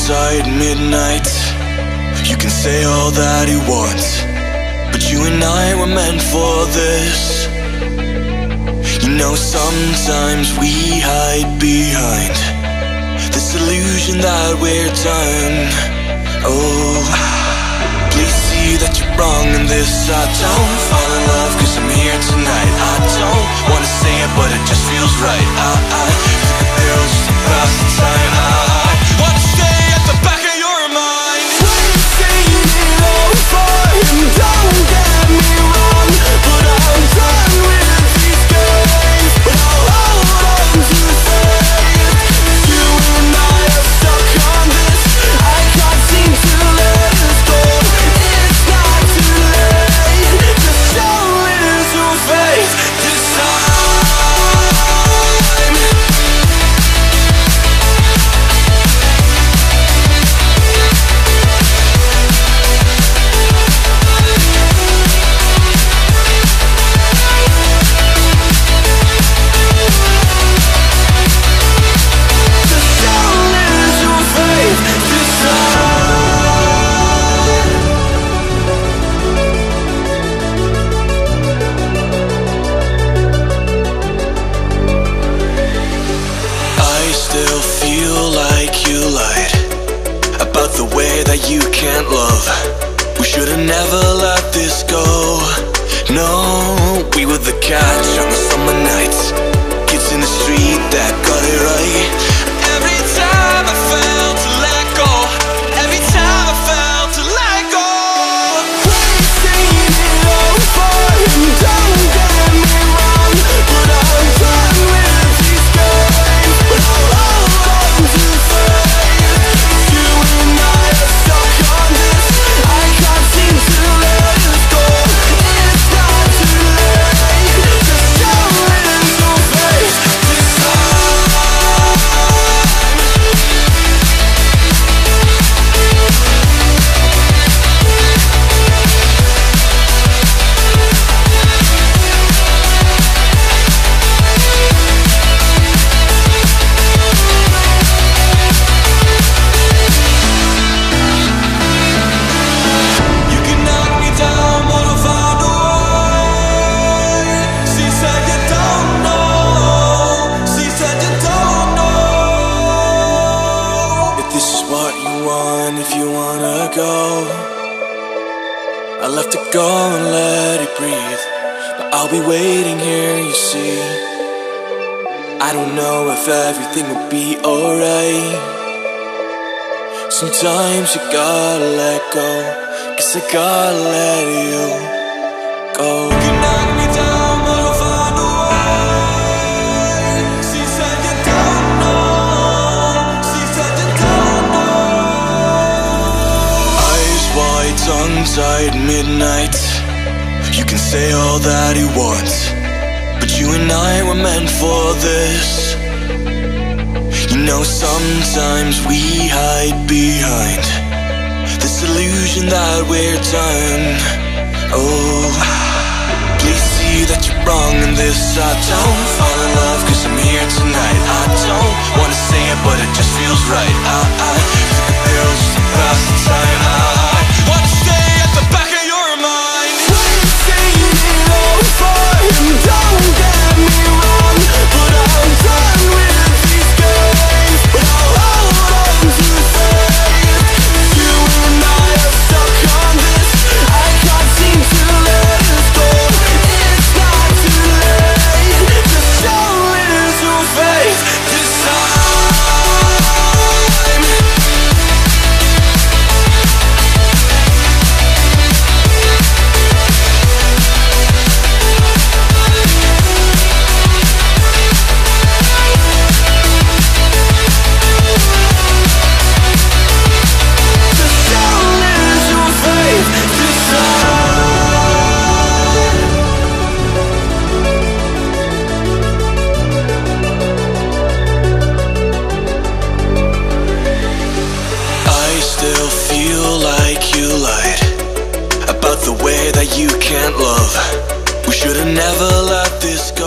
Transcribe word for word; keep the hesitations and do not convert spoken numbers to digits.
tongue-tied midnight. You can say all that you want, but you and I were meant for this. You know, sometimes we hide behind this illusion that we're done. Oh, please see that you're wrong in this. I don't fall in love cause I'm here tonight. I don't wanna say it but it just feels right. I, I think a girl just to pass the time. I, I wanna stay at the back of your mind. Waiting it all for him, don't get me wrong, but I'm done with these games. But I'll hold on to faith. You and I are stuck on this. I can't seem to let us go. It's not too late, just show little faith this time. You can't love. We should've never let this go. No, we were the catch on the summer nights, kids in the street that got it right. Every time I felt to let go, every time I felt to let go. Wasting it all for him, don't get me wrong, but I'm done with these games. But I'll hold on to faith. You and I are stuck on this. I can't seem to let us go. It's not too late, just show little faith this time. You can knock me down, but I'll find a way. She said you don't know. She said you don't know. If this is what you want, if you wanna go, I'll have to go and let it breathe. But I'll be waiting here, you see. I don't know if everything will be alright. Sometimes you gotta let go, cause I gotta let you go. You can knock me down, but I'll find a way. She said you don't know. She said you don't know. Eyes wide, tongue-tied midnight. You can say all that you want, but you and I were meant for this. You know, sometimes we hide behind this illusion that we're done. Oh, please see that you're wrong in this. I don't fall in love cause I'm here tonight. I don't wanna say it but it just feels right. I, I think a girl just to pass the time. I, I wanna stay at the back of your mind. Wasting it all for him, don't get me wrong, but I'm done with these games. But I'll hold on to faith. You and I are stuck on this. I can't seem to let us go. It's not too late, just show little faith this time. You can't love. We should've never let this go.